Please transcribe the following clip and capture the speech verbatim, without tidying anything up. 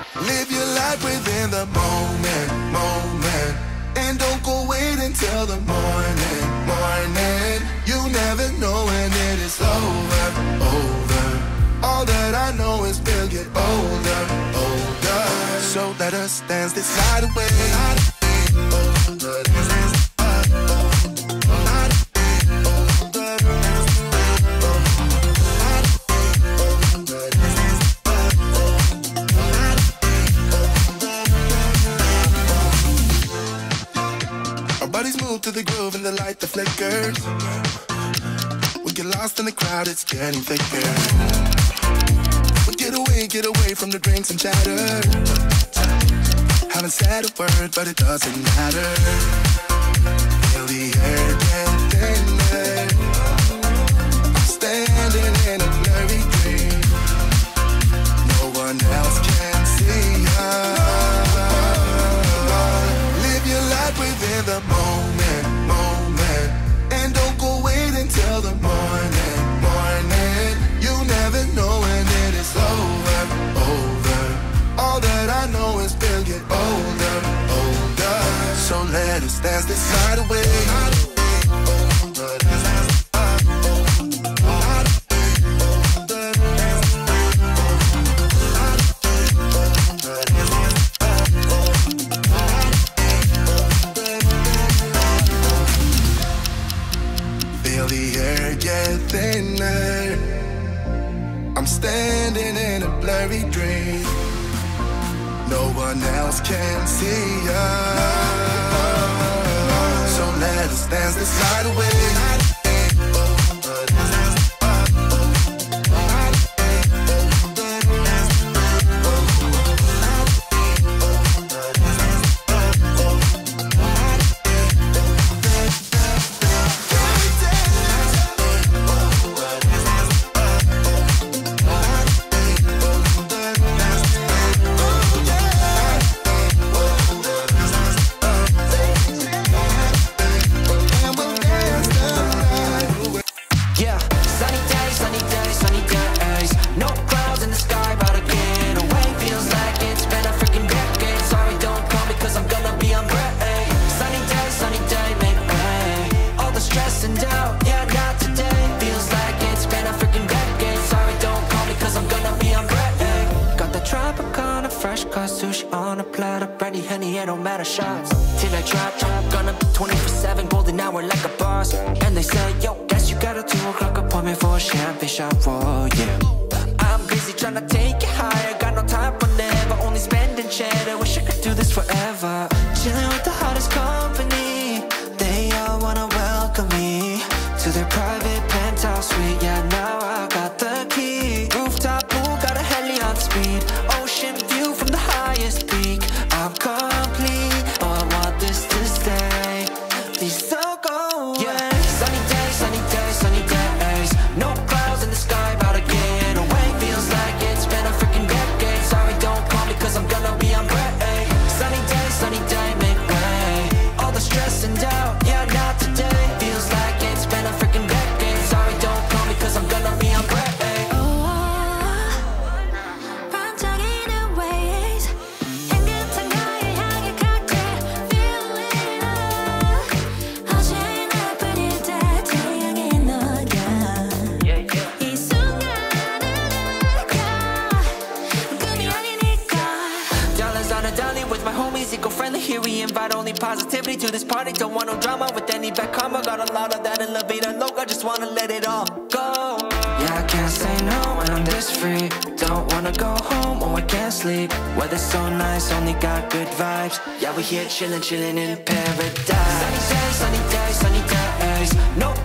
Live your life within the moment, moment. And don't go wait until the morning, morning. You never know when it is over, over. All that I know is we'll get older, older. So let us dance this night away. To the groove and the light that flickers. We get lost in the crowd, it's getting thicker. We get away, get away from the drinks and chatter. Haven't said a word, but it doesn't matter. Feel the air get thinner. I'm standing in a blurry dream. No one else can see us. Live your life within the moment, moment. And don't go wait until the morning, morning. You never know when it is over, over. All that I know is we'll get older, older. So let us dance this night away. Feel the air get thinner. I'm standing in a blurry dream. No one else can see us. So let us dance this night away. Shots till I drop, drop, gonna be twenty-four seven, golden hour like a boss. And they say, yo, guess you got a two o'clock appointment for a champagne shot, whoa, yeah. I'm busy trying to take it higher, got no time for never, only spending cheddar. Wish I could do this forever. Chilling with the hottest company, they all wanna welcome me to their private penthouse suite. Yeah, now I got the key. Rooftop pool, got a heli on speed. Ocean view from the highest peak. I'm complete. Here we invite only positivity to this party. Don't want no drama with any back karma. Got a lot of that elevator logo. Just wanna let it all go. Yeah, I can't say no when I'm this free. Don't wanna go home or I can't sleep. Weather's so nice, only got good vibes. Yeah, we here chillin', chillin' in paradise. Sunny days, sunny days, sunny days. No